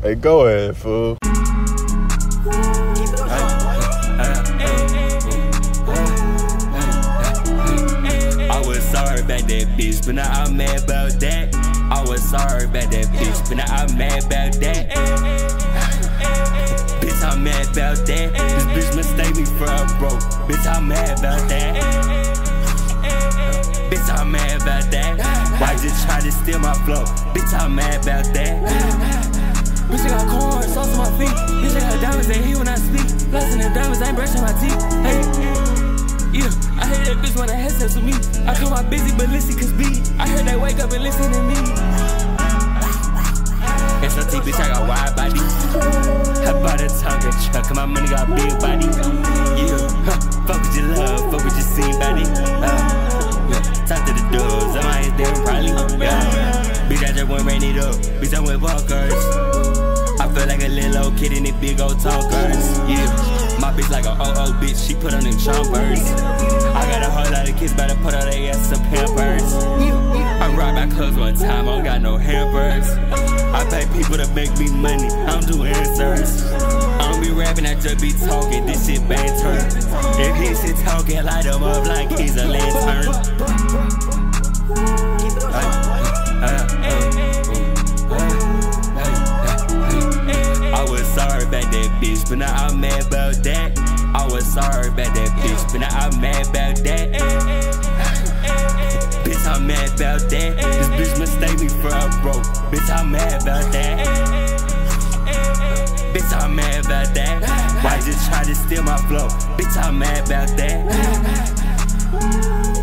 Hey, go ahead, fool. I was sorry about that bitch, but now I'm mad about that. I was sorry about that bitch, but now I'm mad about that. Bitch, I'm mad about that. This bitch mistake me for a broke. Bitch, I'm mad about that. Bitch, I'm mad about that. Why just try to steal my flow? Bitch, I'm mad about that. Bitch, I got corn, sauce on my feet. Bitch, I got diamonds, they heat when I speak. Blasting them diamonds, I ain't brushing my teeth. Hey, yeah, I hate that bitch when that headset to me. I call my busy, but listen, cause beat. I heard they wake up and listen to me. SLT, bitch, I got wide body. I bought a Tonka truck, and my money got big body. Yeah, fuck with your love, fuck with your scene body. Talk to the dogs, I might there probably. Yeah, bitch, I just went rain it up. Bitch, I went walkers. I feel like a little old kid in the big old talkers. Yeah, my bitch like a OO bitch, she put on them chompers. I got a whole lot of kids, better put on their ass some pampers. I robbed my clothes one time, I don't got no hampers. I pay people to make me money, I don't do answers. I don't be rapping, I just be talking, this shit banter. If he shit talking, light him up like he's a lantern. I was sorry about that bitch, but now I'm mad about that. I was sorry about that bitch, but now I'm mad about that. Bitch, I'm mad about that. This bitch mistake me for a broke. Bitch, I'm mad about that. Bitch, I'm mad about that. Why just try to steal my flow? Bitch, I'm mad about that.